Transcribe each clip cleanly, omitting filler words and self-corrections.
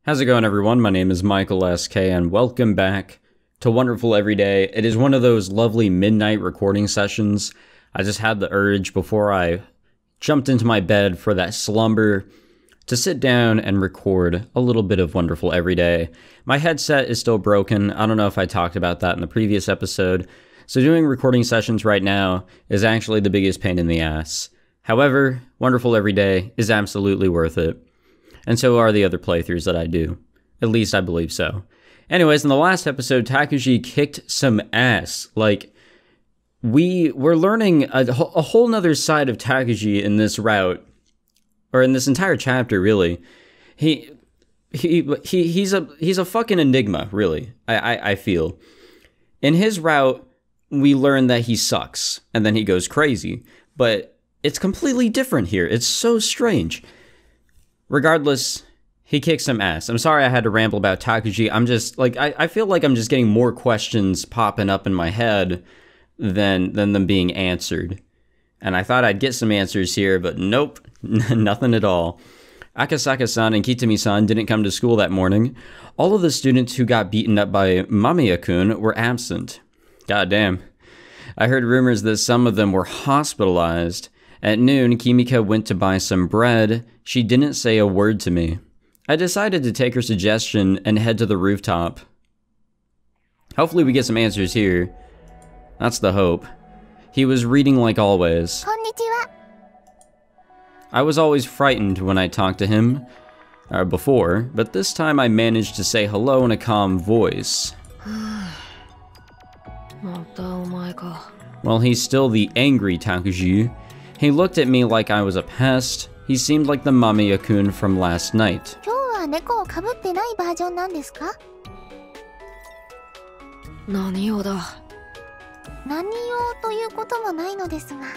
How's it going, everyone? My name is Michael SK, and welcome back to Wonderful Everyday. It is one of those lovely midnight recording sessions. I just had the urge before I jumped into my bed for that slumber to sit down and record a little bit of Wonderful Everyday. My headset is still broken. I don't know if I talked about that in the previous episode. So doing recording sessions right now is actually the biggest pain in the ass. However, Wonderful Everyday is absolutely worth it. And so are the other playthroughs that I do. At least I believe so. Anyways, in the last episode, Takuji kicked some ass. Like, we're learning a whole nother side of Takuji in this route. Or in this entire chapter, really. He's a fucking enigma, really. I feel. In his route, we learn that he sucks. And then he goes crazy. But it's completely different here. It's so strange. Regardless, he kicks some ass. I'm sorry I had to ramble about Takuji. I'm just, like, I feel like I'm just getting more questions popping up in my head than them being answered. And I thought I'd get some answers here, but nope, nothing at all. Akasaka-san and Kitami-san didn't come to school that morning. All of the students who got beaten up by Mamiya-kun were absent. Goddamn. I heard rumors that some of them were hospitalized. At noon, Kimika went to buy some bread. She didn't say a word to me. I decided to take her suggestion and head to the rooftop. Hopefully we get some answers here. That's the hope. He was reading like always. Konnichiwa. I was always frightened when I talked to him, before, but this time I managed to say hello in a calm voice. Well, he's still the angry Takuji. He looked at me like I was a pest. He seemed like the Mamiya-kun from last night. 今日は猫をかぶってないバージョンなんですか？何用だ？何用ということもないのですが。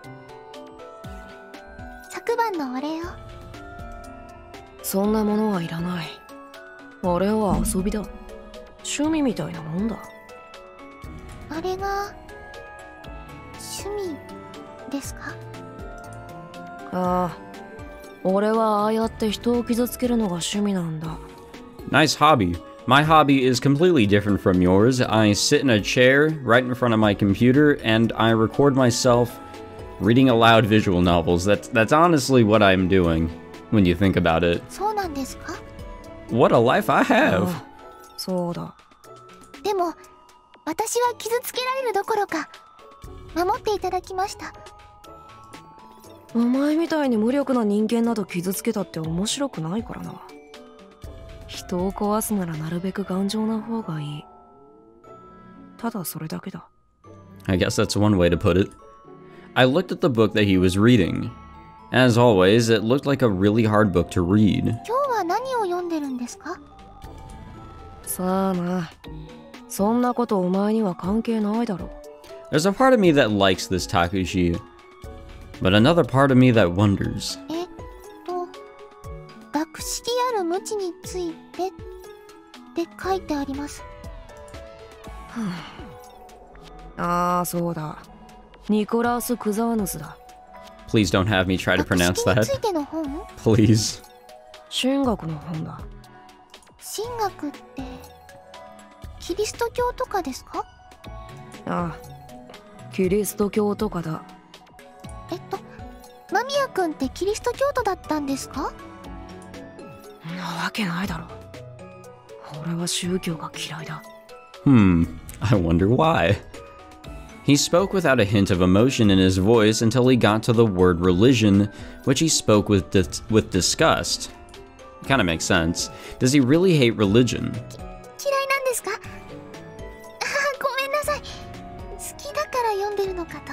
昨晩のお礼を。そんなものはいらない。あれは遊びだ。趣味みたいなもんだ。あれが趣味ですか？ああ、俺はああやって人を傷つけるのが趣味なんだ。 Nice hobby. My hobby is completely different from yours. I sit in a chair right in front of my computer and I record myself reading aloud visual novels. That's honestly what I'm doing when you think about it. そうなんですか？ What a life I have. ああ、そうだ。でも私は傷つけられるどころか守っていただきました。お前みたいに無力な人間など傷つけたって面白くないからな。人を壊すならなるべく頑丈な方がいい。ただそれだけだ。 I guess that's one way to put it. I looked at the book that he was reading. As always, it looked like a really hard book to read. 今日は何を読んでるんですか？さあな。そんなことお前には関係ないだろ。 There's a part of me that likes this Takuji, but another part of me that wonders. 学識ある無知についてって書いてあります。ああ、そうだ。ニコラウス・クザーヌスだ。 Please don't have me try to pronounce 学識に that. ついての本？ Please. 神学の本だ。神学ってキリスト教とかですか？ああ、キリスト教とかだ。間宮君ってキリスト教徒だったんですか？なわけないだろ。俺は宗教が嫌いだ。 I wonder why. He spoke without a hint of emotion in his voice until he got to the word religion, which he spoke with disgust. Kinda makes sense. Does he really hate religion? 嫌いなんですか？ああ、ごめんなさい。好きだから読んでるのかと。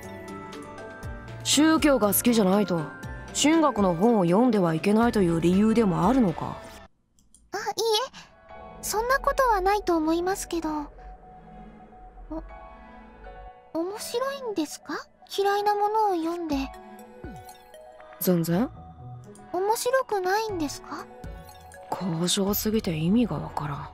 宗教が好きじゃないと神学の本を読んではいけないという理由でもあるのか？あ、いいえ、そんなことはないと思いますけど。面白いんですか？嫌いなものを読んで。全然。面白くないんですか？高尚すぎて意味がわから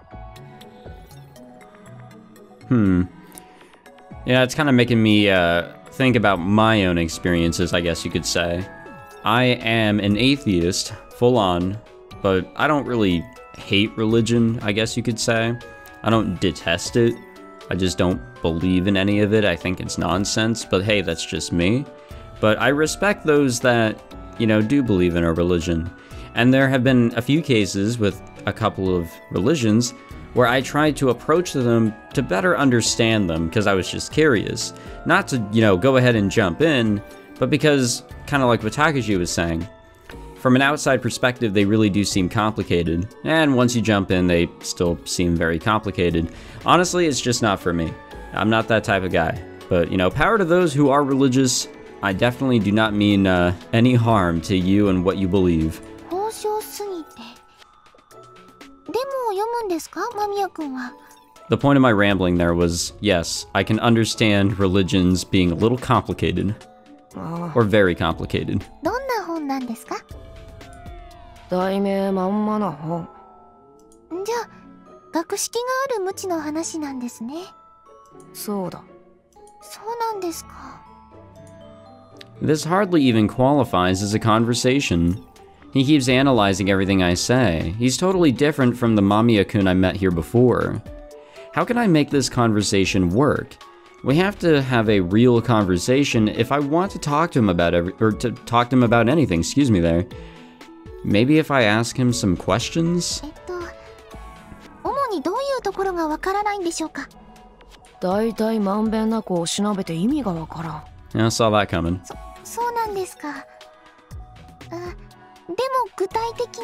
ん。 Yeah, it's kind of making me think about my own experiences, I guess you could say. I am an atheist, full on, but I don't really hate religion, I guess you could say. I don't detest it. I just don't believe in any of it. I think it's nonsense, but hey, that's just me. But I respect those that, you know, do believe in a religion. And there have been a few cases with a couple of religions where I tried to approach them to better understand them because I was just curious. Not to, you know, go ahead and jump in, but because, kind of like what Takashi was saying, from an outside perspective, they really do seem complicated. And once you jump in, they still seem very complicated. Honestly, it's just not for me. I'm not that type of guy. But, you know, power to those who are religious. I definitely do not mean any harm to you and what you believe. 交渉すぎて。でも読むんですか、間宮君は。 The point of my rambling there was, yes, I can understand religions being a little complicated. Or very complicated. どんな本なんですか？ 題名まんまな本。 じゃあ、学識がある無知の話なんですね。 そうだ。 そうなんですか。 This hardly even qualifies as a conversation. He keeps analyzing everything I say. He's totally different from the Mamiya-kun I met here before. How can I make this conversation work? We have to have a real conversation if I want to talk to him about talk to him about anything, excuse me there. Maybe if I ask him some questions? 主にどういうところがわからないんでしょうか？ だいたいまんべんなくおしなべて意味がわからん。 Yeah, I saw that coming. そうなんですか。でも具体的に。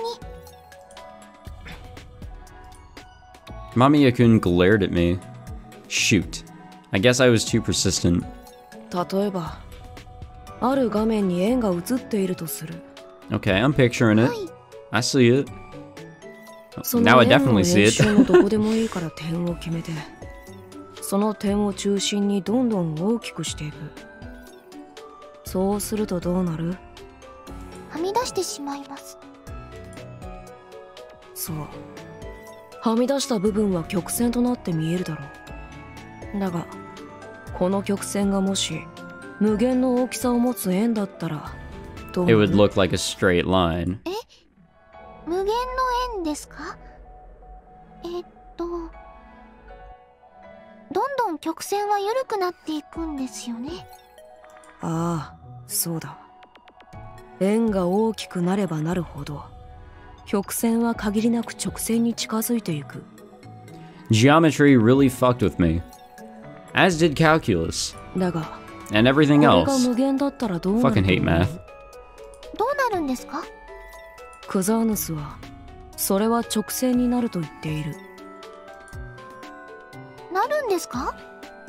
Mamiya-kun glared at me. Shoot. I guess I was too persistent. 例えば、ある画面に円が映っているとする。 Okay, I'm picturing it. I see it. そ Now の I 円の definitely 円 see 周 it. のどこでもいいから点を決めて、その点を中心にどんどん大きくしていく。そうするとどうなる？ はみ出してしまいます。 そう。はみ出した部分は曲線となって見えるだろう。だが、この曲線がもし無限の大きさを持つ円だったら、どうな It る？ would look like a straight line. 無限の円ですか？どんどん曲線は緩くなっていくんですよね。 ああ、そうだ。円が大きくなればなるほど、曲線は限りなく直線に近づいていく。 Geometry really fucked with me. As did calculus. だが、 And everything これが else. 無限だったらどうなる Fucking hate math. どうなるんですか？ クザーヌスは、それは直線になると言っている。 なるんですか？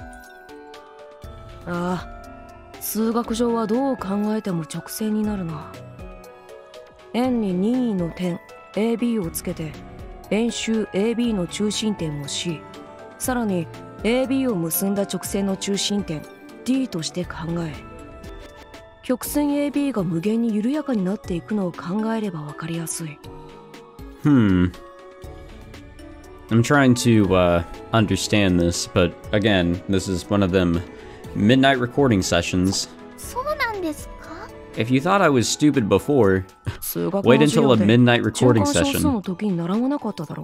ああ、数学上はどう考えても直線になるな。円に任意の点 AB をつけて、円周 AB の中心点を C、さらに AB を結んだ直線の中心点 D として考え、曲線 AB が無限に緩やかになっていくのを考えればわかりやすい。 I'm trying to understand this, but again, this is one of them midnight recording sessions. そうなんですか？ If you thought I was stupid before, 数学 wait の授 until 業 a で midnight 中 recording 間小数 session. の時に習わなかっただろ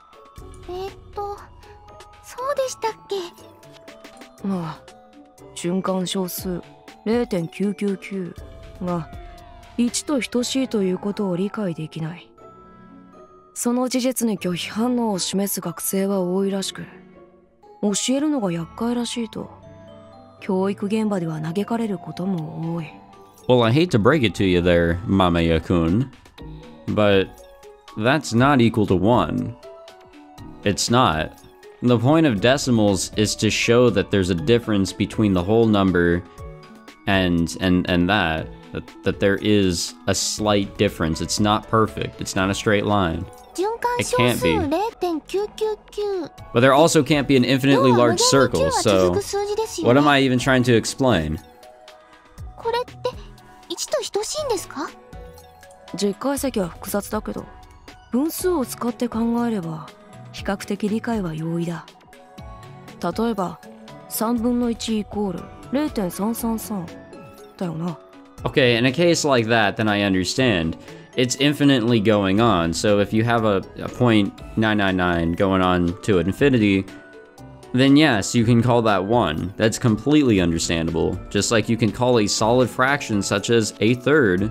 そうでしたっけ？ う。まあ、循環小数 0.999 が1と等しいということを理解できない。その事実に拒否反応を示す学生は多いらしく、教えるのが厄介らしいと、教育現場では嘆かれることも多い。 Well, I hate to break it to you there, Mamaya-kun, but that's not equal to 1. It's not. The point of decimals is to show that there's a difference between the whole number and that there is a slight difference. It's not perfect. It's not a straight line. 循環 It 小 can't 数 be. 0.999。 But there also can't be an 要 infinitely は無 large 限に 9 circle, は so 続く数字ですよ what ね。 am I even trying to explain? これって1と等しいんですか？ 実解析は複雑だけど、分数を使って考えれば比較的理解は容易だ。例えば3分の1イコール 0.333 だよな。 Okay, in a case like that, then I understand. it's infinitely going on. So if you have a point 999 going on to infinity, then yes, you can call that 1. That's completely understandable. Just like you can call a solid fraction such as a third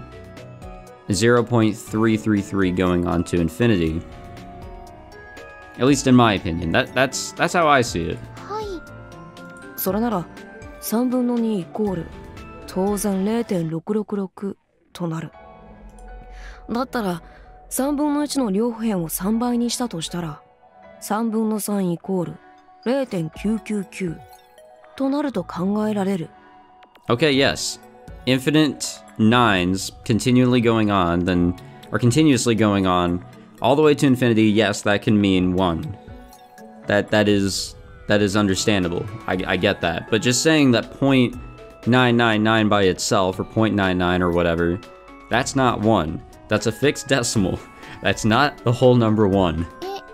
0.333 going on to infinity. At least in my opinion. That's how I see it. はい。 それなら3分の2イコール当然 0.666 となる。だったら3分の1の両辺を3倍にしたとしたら3分の3イコール 0.999 となると考えられる。 Okay, yes. Infinite nines continually going on, then, or continuously going on, all the way to infinity, yes, that can mean 1. That is understandable. I get that. But just saying that 0.999 by itself, or 0.99 or whatever, that's not 1. That's a fixed decimal. That's not the whole number 1.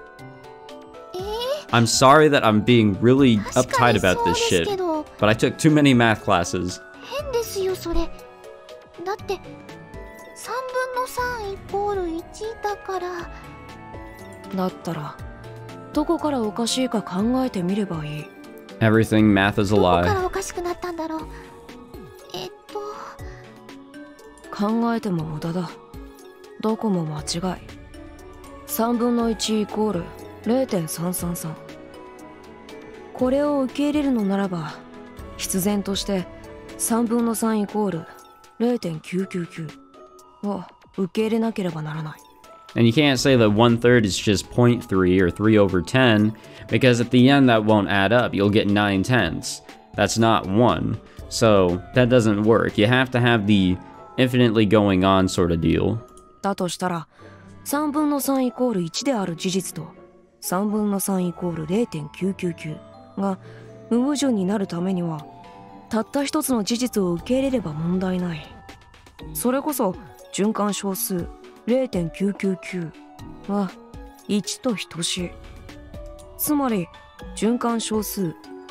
I'm sorry that I'm being really uptight about this shit, but I took too many math classes. 変ですよそれ。だって3分の3イコール1だから。 だったらどこからおかしいか考えてみればいい。 Everything math is a どこ lie. からおかしくなったんだろう。 考えても無駄だ。どこも間違い。3分の1イコール 0.333。これを受け入れるのならば必然として3分の3イコール 0.999 を受け入れなければならない。 And you can't say that 1/3 is just 0.3 or 3 over 10, because at the end that won't add up. You'll get 9/10. That's not 1. So that doesn't work. You have to have the infinitely going on sort of deal. だとしたら3分の3イコール1である事実と3分の3イコール 0.999 が無矛盾になるためにはたった一つの事実を受け入れれば問題ない。それこそ循環小数 0.999 は1と等しい。つまり循環小数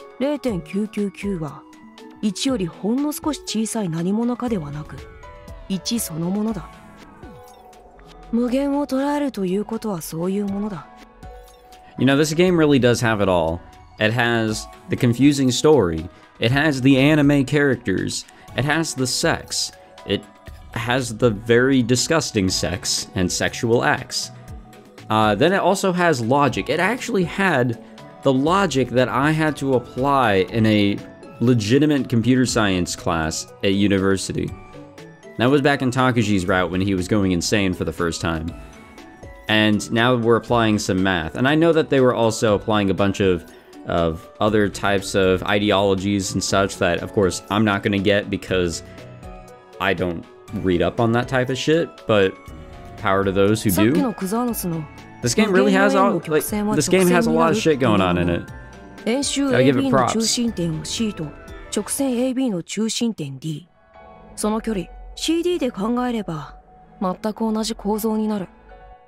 0.999 は1よりほんの少し小さい何者かではなく1そのものだ。無限を捉えるということはそういうものだ。 You know, this game really does have it all. It has the confusing story. It has the anime characters. It has the sex. It has the very disgusting sex and sexual acts. Then it also has logic. It actually had the logic that I had to apply in a legitimate computer science class at university. That was back in Takuji's route when he was going insane for the first time. And now we're applying some math. And I know that they were also applying a bunch of other types of ideologies and such that, of course, I'm not going to get because I don't read up on that type of shit, but power to those who do. This game really has all, like, this game has a lot of shit going on in it. Gotta give it props. 直線 AB の中心点 D。その距離 CD で考えれば全く同じ構造になる。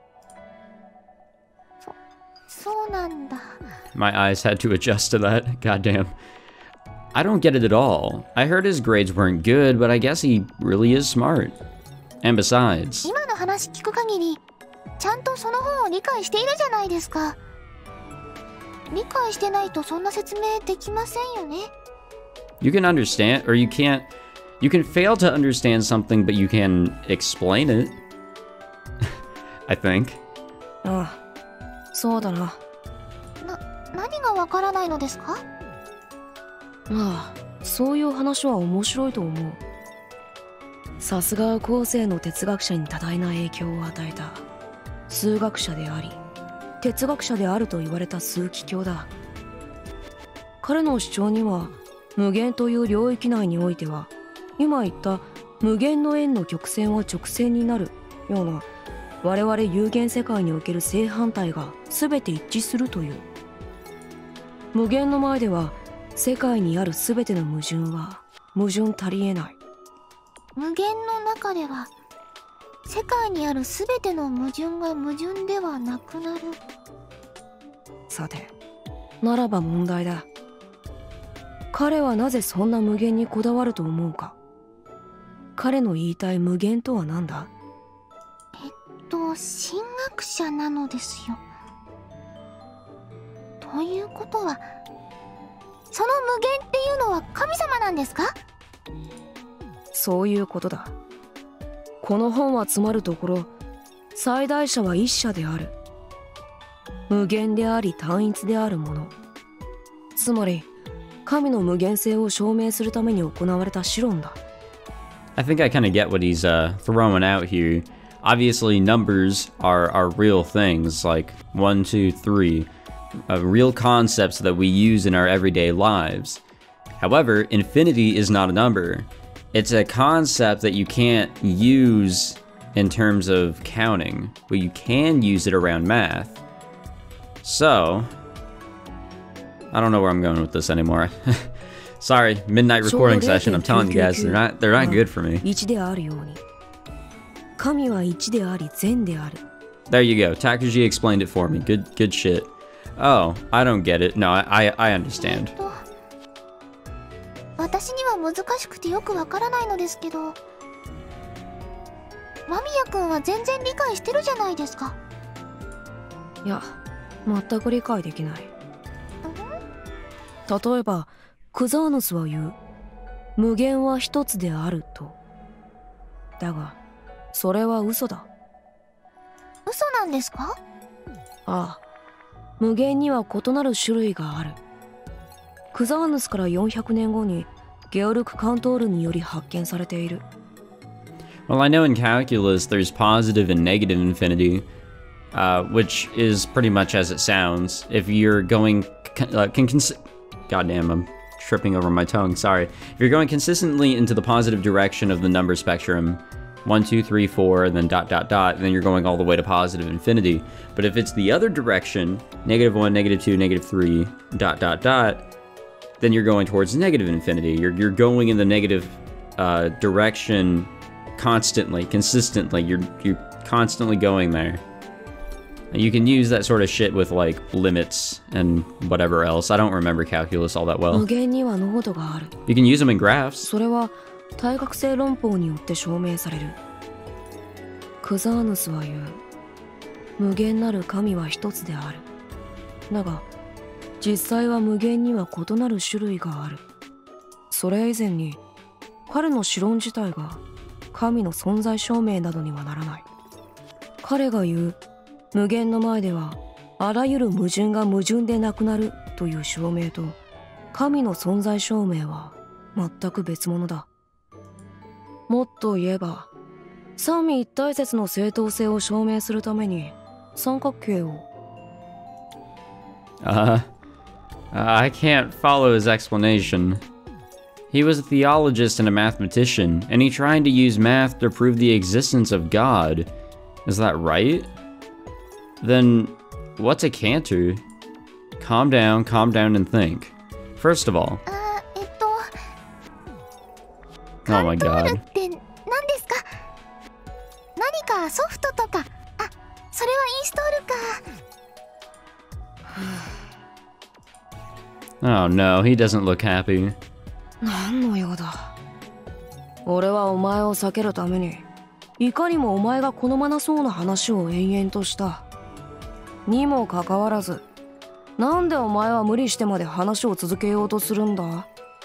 そうなんだ。 My eyes had to adjust to that. Goddamn. I don't get it at all. I heard his grades weren't good, but I guess he really is smart. And besides... 今の話聞く限り、ちゃんとその本を理解しているじゃないですか。理解してないとそんな説明できませんよね。 You can understand, or you can't... You can fail to understand something, but you can explain it. I think. ああ、そうだな。 何がわからないのですか？ まあ、そういう話は面白いと思う。さすが後世の哲学者に多大な影響を与えた数学者であり哲学者であると言われた枢機卿だ。彼の主張には無限という領域内においては今言った無限の円の曲線は直線になるような我々有限世界における正反対が全て一致するという。無限の前では世界にある全ての矛盾は矛盾足りえない。 無限の中では世界にある全ての矛盾が矛盾ではなくなる。 さて、ならば問題だ。彼はなぜそんな無限にこだわると思うか。彼の言いたい無限とは何だ？ 神学者なのですよ。ということは、その無限っていうのは神様なんですか？ そういうことだ。この本はつまるところ、最大者は一者である。無限であり単一であるもの。つまり神の無限性を証明するために行われた試論だ。 I think I kind of get what he's throwing out here. Obviously, numbers are real things, like 1, 2, 3, real concepts that we use in our everyday lives. However, infinity is not a number. It's a concept that you can't use in terms of counting, but you can use it around math. So, I don't know where I'm going with this anymore. Sorry, midnight recording session. I'm telling you guys, they're not good for me. 1であるように。神は1であり善である。 There you go. Takuji explained it for me. Good shit. Oh, I don't get it. No, I understand. 私には難しくてよくわからないのですけど、間宮君は全然理解してるじゃないですか。 いや、全く理解できない。例えばクザーヌスは言う、無限は一つであると。だがそれは嘘だ。 嘘なんですか？ ああ、無限には異なる種類がある。クザーヌスから400年後にゲオルク・カントールにより発見されている。 Well, I know in calculus there's positive and negative infinity, which is pretty much as it sounds. If you're going goddamn, I'm tripping over my tongue, sorry. If you're going consistently into the positive direction of the number spectrum, 1, 2, 3, 4, then ... then you're going all the way to positive infinity. But if it's the other direction, -1, -2, -3, ... then you're going towards negative infinity. You're going in the negative direction constantly, consistently. You're constantly going there. You can use that sort of shit with like limits and whatever else. I don't remember calculus all that well. 無限には濃度がある。 You can use them in graphs. それは対角性論法によって証明される。クザーヌスは言う、無限なる神は一つである。だが実際は無限には異なる種類がある。それ以前に彼の試論自体が神の存在証明などにはならない。彼が言う無限の前ではあらゆる矛盾が矛盾でなくなるという証明と神の存在証明は全く別物だ。もっと言えば三位一体説の正当性を証明するために三角形を I can't follow his explanation. He was a theologist and a mathematician, and he tried to use math to prove the existence of God. Is that right? Then, what's a Cantor? Calm down, and think. First of all... Oh my god. って何ですか？何かソフトとか、あ、それはインストールか。 Oh no, he doesn't look happy. 何の用だ。俺はお前を避けるためにいかにもお前が好まなそうな話を延々とした。にもかかわらず、なんでお前は無理してまで話を続けようとするんだ？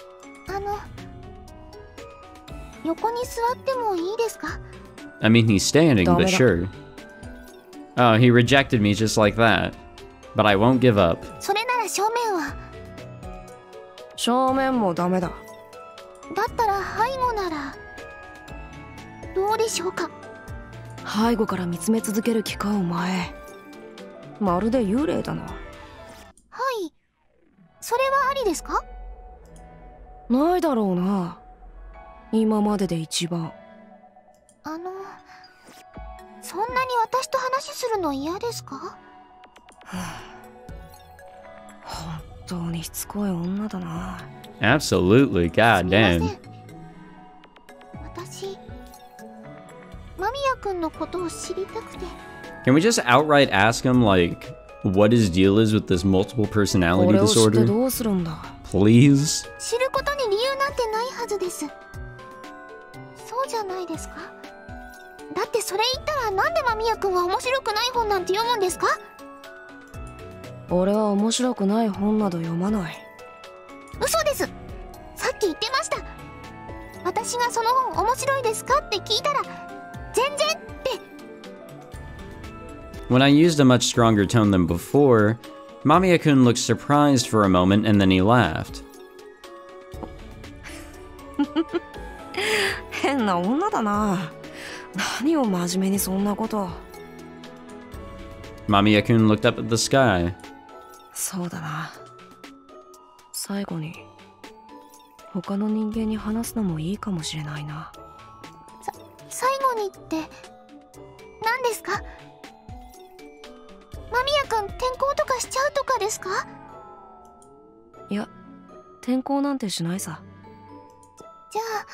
横に座ってもいいですか？ I mean, he's standing, but sure. Oh, he rejected me just like that. But I won't give up. それなら正面は。 正面もダメだ。 だったら背後ならどうでしょうか？ 背後から見つめ続ける気かお前。まるで幽霊だな。はい、 それはありですか？ ないだろうな。今までで一番。 そんなに私と話するの嫌ですか？ 本当にしつこい女だな。 Absolutely, god damn. 私、間宮君のことを知りたくて。 Can we just outright ask him, like, what his deal is with this multiple personality これを知って disorder? どうするんだ？ Please? 知ることに理由なんてないはずです。そうじゃないですか？ だってそれ言ったらなんで間宮くんは面白くない本なんて読むんですか？ 俺は面白くない本など読まない。 嘘です。さっき言ってました。私がその本面白いですかって聞いたら全然って。 When I used a much stronger tone than before, Mamiya-kun looked surprised for a moment and then he laughed. 変な女だな。何を真面目にそんなこと。 Mamiya-kun looked up at the sky. そうだな。最後に他の人間に話すのもいいかもしれないな。 最後にって何ですか？間宮くん転校とかしちゃうとかですか？ いや、転校なんてしないさ。 じゃあ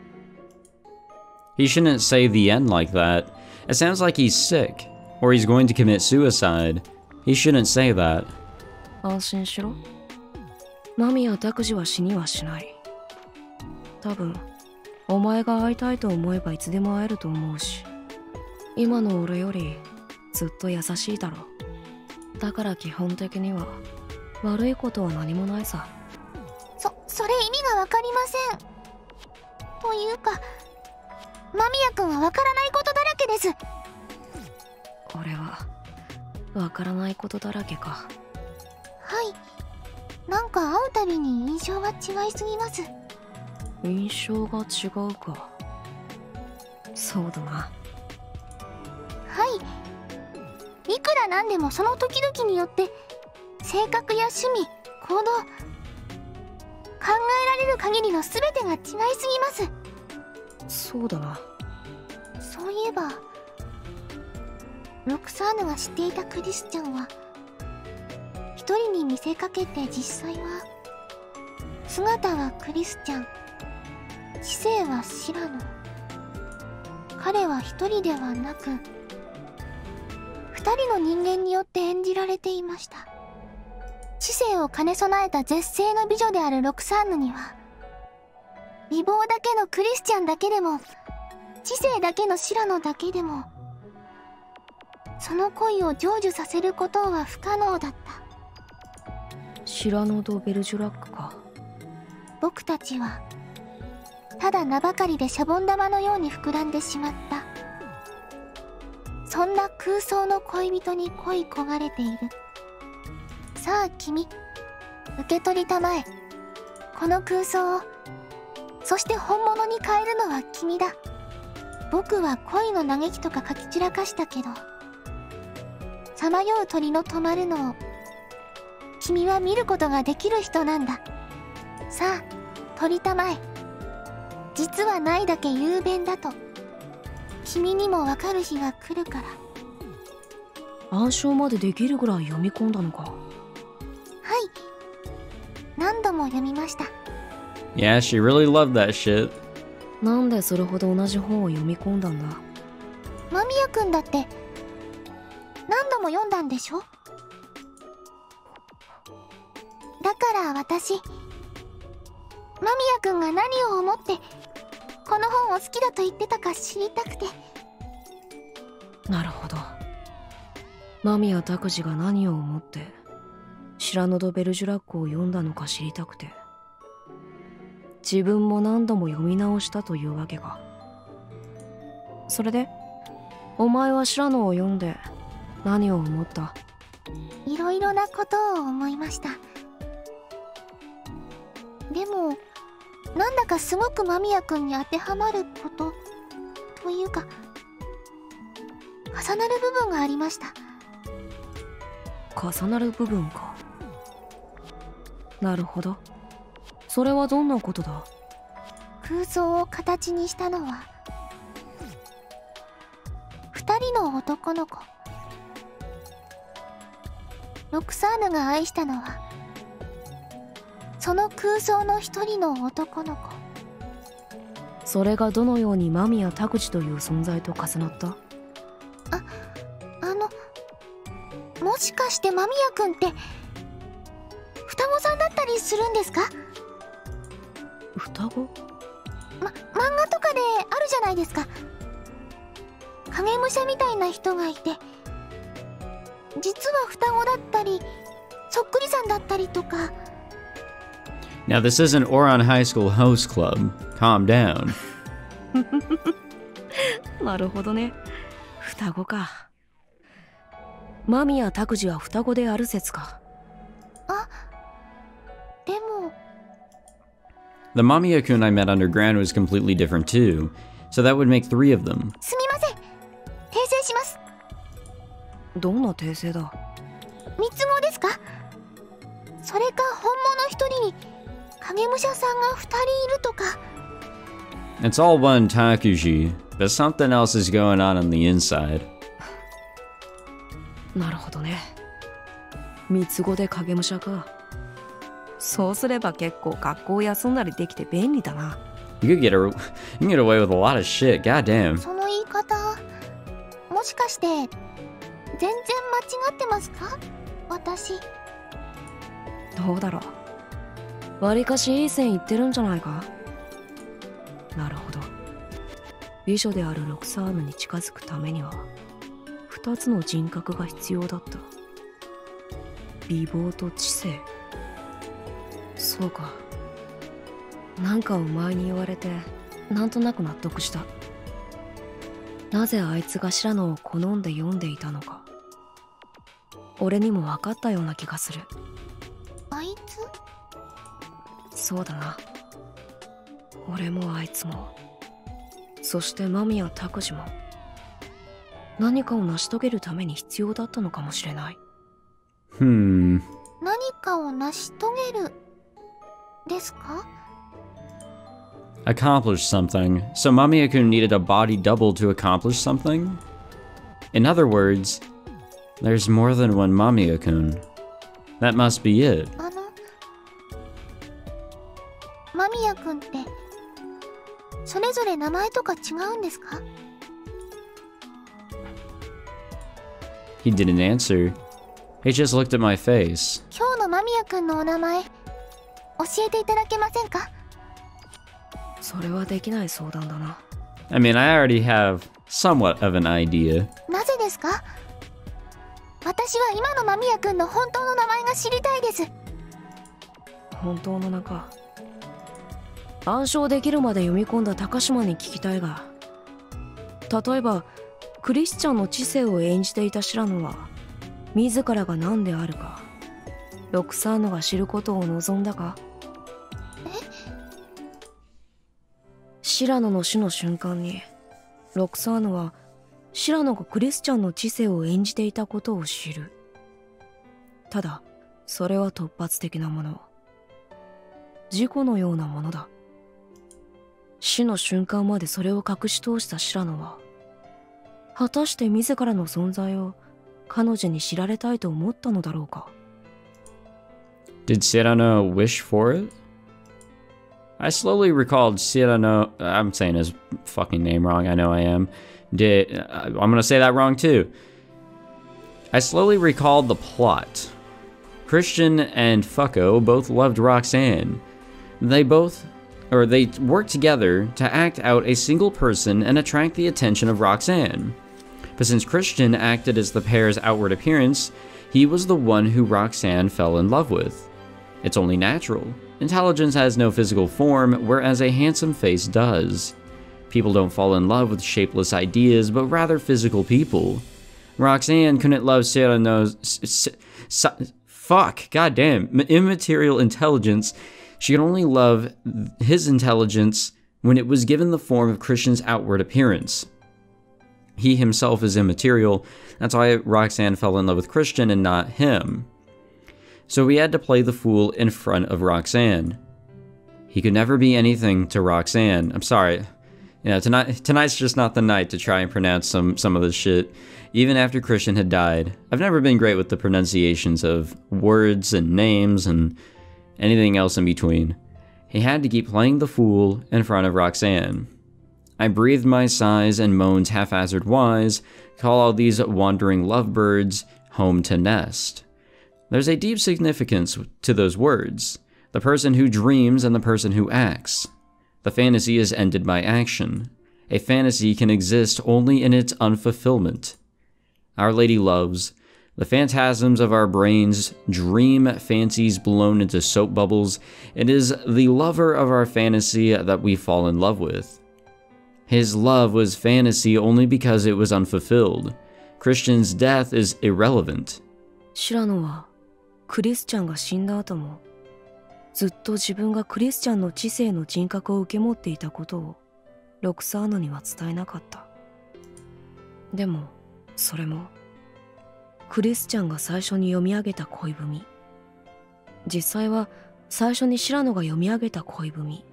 He shouldn't say the end like that. It sounds like he's sick, or he's going to commit suicide. He shouldn't say that. 安心しろ。間宮拓司は死にはしない。多分お前が会いたいと思えばいつでも会えると思うし、今の俺よりずっと優しいだろう。だから基本的には悪いことは何もないさ。 それ意味がわかりません。というか間宮くんはわからないことだらけです。 俺はわからないことだらけか。 はい、なんか会うたびに印象が違いすぎます。 印象が違うか。そうだな。 はい、いくらなんでもその時々によって性格や趣味、行動、考えられる限りの全てが違いすぎます。 そうだな。 そういえばロクサーヌが知っていたクリスチャンは一人に見せかけて実際は姿はクリスチャン、知性はシラノ。彼は一人ではなく二人の人間によって演じられていました。知性を兼ね備えた絶世の美女であるロクサーヌには美貌だけのクリスチャンだけでも知性だけのシラノだけでもその恋を成就させることは不可能だった。 シラノ・ド・ベルジュラックか。 僕たちはただ名ばかりでシャボン玉のように膨らんでしまった。そんな空想の恋人に恋焦がれている。さあ君、受け取りたまえ。この空想を、そして本物に変えるのは君だ。僕は恋の嘆きとか書き散らかしたけど、さまよう鳥の止まるのを君は見ることができる人なんだ。さあ取りたまえ。実はないだけ雄弁だと君にもわかる日が来るから。 暗唱までできるぐらい読み込んだのか。 はい、何度も読みました。 Yeah, she really loved that shit. なんでそれほど同じ本を読み込んだんだ。 間宮くんだって何度も読んだんでしょ。だから私、間宮くんが何を思ってこの本を好きだと言ってたか知りたくて。 なるほど。間宮拓司が何を思ってシラノ・ド・ベルジュラックを読んだのか知りたくて、自分も何度も読み直したというわけか。それでお前はシラノを読んで何を思った？ いろいろなことを思いました。でもなんだかすごく間宮くんに当てはまることというか重なる部分がありました。 重なる部分か。なるほど。それはどんなことだ？ 空想を形にしたのは二人の男の子。ロクサーヌが愛したのはその空想の一人の男の子。 それがどのように間宮拓司という存在と重なった？ もしかして間宮くんって双子さんだったりするんですか？ 双子？ 漫画とかであるじゃないですか。 影武者みたいな人がいて、実は双子だったりそっくりさんだったりとか。 Now this isn't Oron High School Host Club. Calm down. なるほどね。双子か。間宮拓司は双子である説か。 あ、でも The Mamiya-kun I met underground was completely different too, so that would make 3 of them. すみません、訂正します。 どんな訂正だ。 三つ子ですか？それか本物一人に影武者さんが2人いるとか。 It's all one Takuji, but something else is going on the inside. なるほどね。三つ子で影武者か。そうすれば結構学校休んだりできて便利だな。 You can get away with a lot of shit, goddamn. その言い方、もしかして全然間違ってますか？私。 どうだろう。わりかしいい線いってるんじゃないか。なるほど。美女であるロクサーヌに近づくためには2つの人格が必要だった。美貌と知性。そうか。なんかお前に言われてなんとなく納得した。なぜあいつが白野を好んで読んでいたのか、俺にも分かったような気がする。 あいつ？ そうだな。俺もあいつも、そして間宮拓司も何かを成し遂げるために必要だったのかもしれない。 何かを成し遂げるですか？ Accomplish something. So Mamiya-kun needed a body double to accomplish something? In other words, there's more than one Mamiya-kun. That must be it. 間宮くんってそれぞれ名前とか違うんですか？ He didn't answer. He just looked at my face. 今日の間宮くんのお名前教えていただけませんか？ それはできない相談だな。 I mean, I already have somewhat of an idea. なぜですか？私は今の間宮くんの本当の名前が知りたいです。 本当の名か。暗唱できるまで読み込んだ高島に聞きたいが、例えばクリスチャンの知性を演じていた白野は自らが何であるかロクサーノが知ることを望んだか？白野の死の瞬間にロクサーノは白野がクリスチャンの知性を演じていたことを知る。ただそれは突発的なもの、事故のようなものだ。死の瞬間までそれを隠し通した白野は果たして自らの存在を彼女に知られたいと思ったのだろうか。 Did Cyrano wish for it? I slowly recalled Cyrano. I'm saying his fucking name wrong. I know I am. I'm gonna say that wrong too. I slowly recalled the plot. Christian and Fucko both loved Roxanne. They worked together to act out a single person and attract the attention of Roxanne. But since Christian acted as the pair's outward appearance, he was the one who Roxanne fell in love with. It's only natural. Intelligence has no physical form, whereas a handsome face does. People don't fall in love with shapeless ideas, but rather physical people. Roxanne couldn't love Cyrano's immaterial intelligence. She could only love his intelligence when it was given the form of Christian's outward appearance. He himself is immaterial. That's why Roxanne fell in love with Christian and not him. So he had to play the fool in front of Roxanne. He could never be anything to Roxanne. I'm sorry. Tonight's just not the night to try and pronounce some of this shit, even after Christian had died. I've never been great with the pronunciations of words and names and anything else in between. He had to keep playing the fool in front of Roxanne. I breathed my sighs and moans haphazard wise, call all these wandering lovebirds home to nest. There's a deep significance to those words. The person who dreams and the person who acts. The fantasy is ended by action. A fantasy can exist only in its unfulfillment. Our Lady loves. The phantasms of our brains dream fancies blown into soap bubbles. It is the lover of our fantasy that we fall in love with. His love was fantasy only because it was unfulfilled. Christian's death is irrelevant. シラノはクリスチャンが死んだ後もずっと自分がクリスチャンの知性の人格を受け持っていたことをロクサーナには伝えなかった。でもそれもクリスチャンが最初に読み上げた恋文、実際は最初にシラノが読み上げた恋文を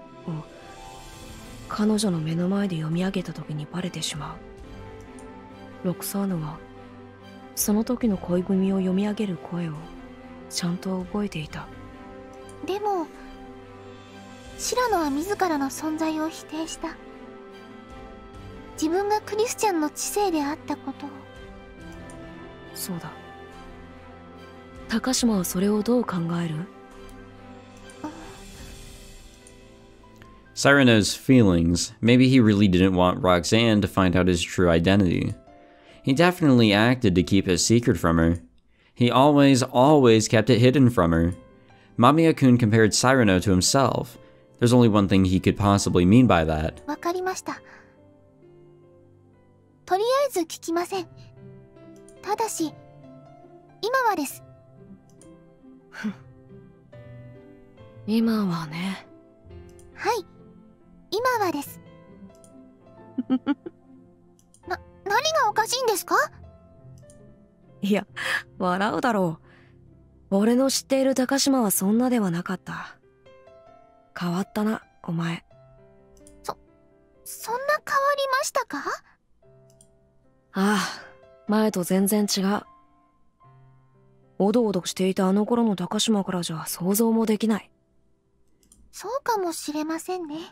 彼女の目の前で読み上げた時にバレてしまう。ロクサーナはその時の恋文を読み上げる声をちゃんと覚えていた。 でもシラノは自らの存在を否定した。自分がクリスチャンの知性であったことを。 そうだ。高島はそれをどう考える？ Cyrano's feelings. Maybe he really didn't want Roxanne to find out his true identity. He definitely acted to keep it secret from her. He always kept it hidden from her. Mamiya-kun compared Cyrano to himself. There's only one thing he could possibly mean by that. わかりました。とりあえず聞きません。ただし、今はです。 今はね。 はい、今はです。何がおかしいんですか？ いや、笑うだろう。俺の知っている高島はそんなではなかった。変わったな、お前。 そんな変わりましたか？ ああ、前と全然違う。おどおどしていたあの頃の高島からじゃ想像もできない。 そうかもしれませんね。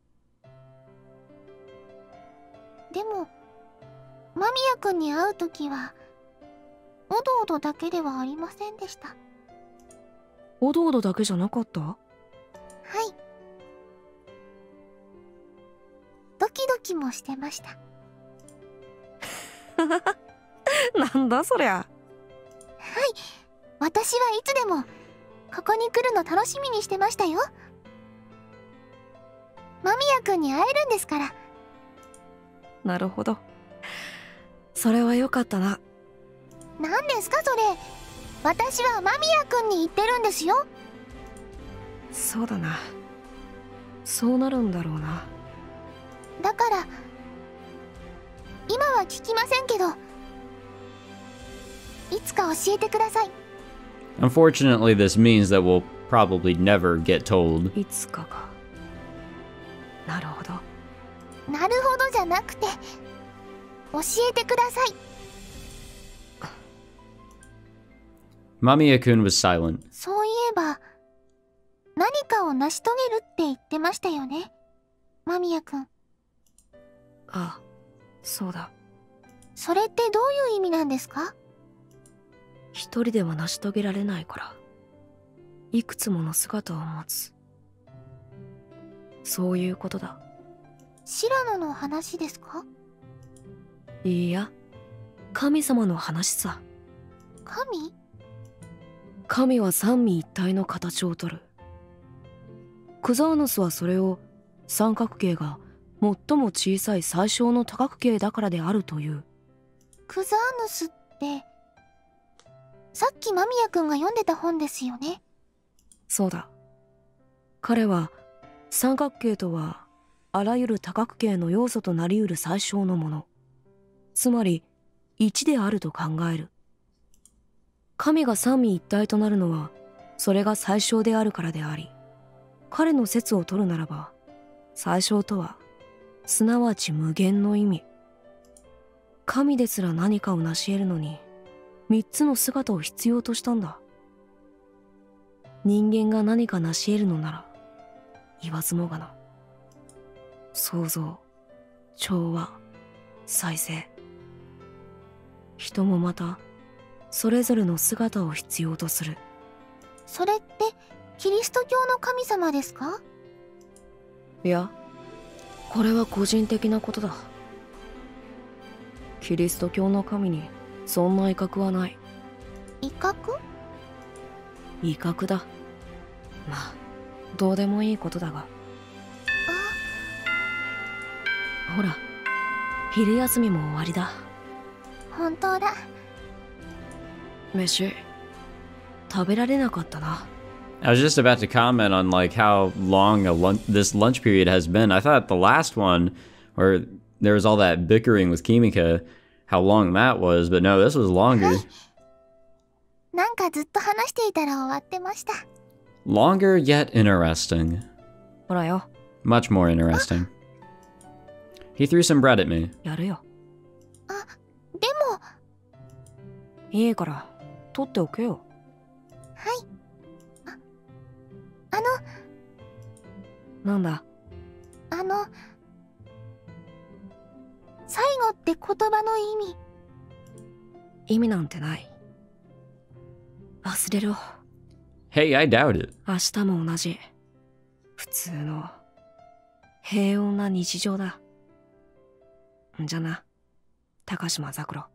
でも間宮君に会うときはおどおどだけではありませんでした。 おどおどだけじゃなかった？ はい、ドキドキもしてました。 なんだそりゃ。 はい、私はいつでもここに来るの楽しみにしてましたよ。間宮君に会えるんですから。 なるほど。それはよかったな。 何ですかそれ。私は間宮君に言ってるんですよ。 そうだな。そうなるんだろうな。 だから今は聞きませんけど、いつか教えてください。 Unfortunately, this means that we'll probably never get told. いつかか。なるほど。 なるほどじゃなくて教えてください。 Mamiya-kun was silent. そういえば何かを成し遂げるって言ってましたよね、間宮君。 ああ、そうだ。 それってどういう意味なんですか？ 一人では成し遂げられないから、いくつもの姿を持つ。そういうことだ。 シラノの話ですか？ いいや、神様の話さ。 神？ 神は三位一体の形をとる。クザーヌスはそれを三角形が最も小さい最小の多角形だからであるという。 クザーヌスってさっき間宮君が読んでた本ですよね。 そうだ。彼は三角形とはあらゆる多角形の要素となりうる最小のもの、つまり1であると考える。神が三位一体となるのはそれが最小であるからであり、彼の説を取るならば最小とはすなわち無限の意味。神ですら何かを成し得るのに3つの姿を必要としたんだ。人間が何か成し得るのなら言わずもがな、創造、調和、再生。人もまたそれぞれの姿を必要とする。 それってキリスト教の神様ですか？ いや、 これは個人的なことだ。キリスト教の神にそんな威嚇はない。 威嚇？ 威嚇だ。まあどうでもいいことだが。ほら、昼休みも終わりだ。 本当だ。 飯食べられなかったな。 I was just about to comment on like how long this lunch period has been. I thought the last one, where there was all that bickering with Kimika, how long that was, but no, this was longer. なんかずっと話していたら終わってました。 Longer yet interesting. ほらよ。 Much more interesting. He threw some bread at me. やるよ。 あ、でも。 いいから取っておけよ。 はい。 なんだ。 最後って言葉の意味。 意味なんてない。忘れろ。 Hey, I doubt it. 明日も同じ。普通の平穏な日常だ。んじゃな、高島ザクロ。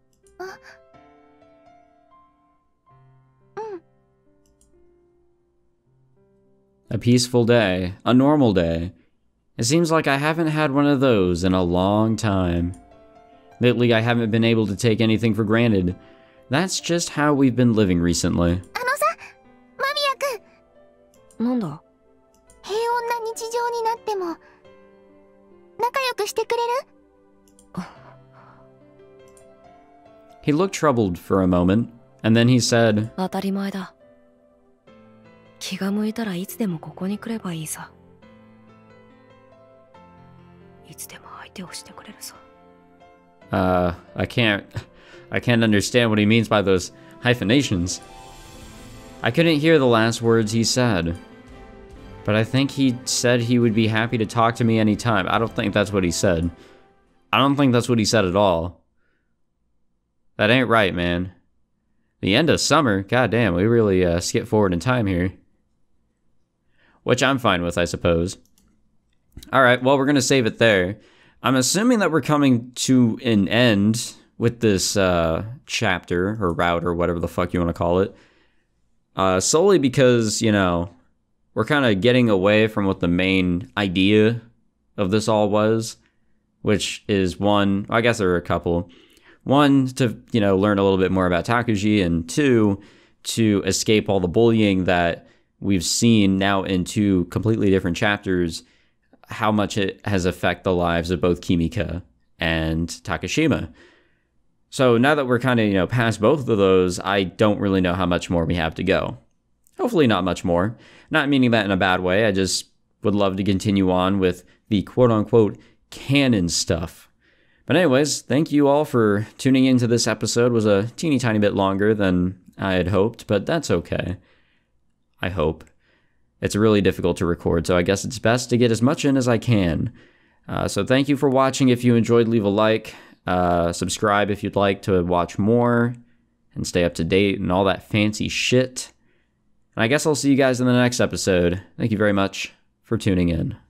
A peaceful day, a normal day. It seems like I haven't had one of those in a long time. Lately, I haven't been able to take anything for granted. That's just how we've been living recently. さ、マミヤくん。 なんだ。 平穏な日常になっても仲良くしてくれる？ He looked troubled for a moment, and then he said, 当たり前だ。気が向いたらいつでもここに来ればいいさ。いつでも相手をしてくれるさ。 I can't understand what he means by those hyphenations. I couldn't hear the last words he said, but I think he said he would be happy to talk to me anytime. I don't think that's what he said. I don't think that's what he said at all. That ain't right, man. The end of summer? Goddamn, we really skipped forward in time here. Which I'm fine with, I suppose. Alright, well, we're going to save it there. I'm assuming that we're coming to an end with this chapter, or route, or whatever the fuck you want to call it. Solely because, you know, we're kind of getting away from what the main idea of this all was. Which is one, I guess there are a couple. One, to, you know, learn a little bit more about Takuji, and two, to escape all the bullying that we've seen now in two completely different chapters, how much it has affected the lives of both Kimika and Takashima. So now that we're kind of, you know, past both of those, I don't really know how much more we have to go. Hopefully not much more. Not meaning that in a bad way, I just would love to continue on with the quote-unquote canon stuff. But anyways, thank you all for tuning into this episode. It was a teeny tiny bit longer than I had hoped, but that's okay. I hope. It's really difficult to record, so I guess it's best to get as much in as I can. So thank you for watching. If you enjoyed, leave a like. Subscribe if you'd like to watch more and stay up to date and all that fancy shit. And I guess I'll see you guys in the next episode. Thank you very much for tuning in.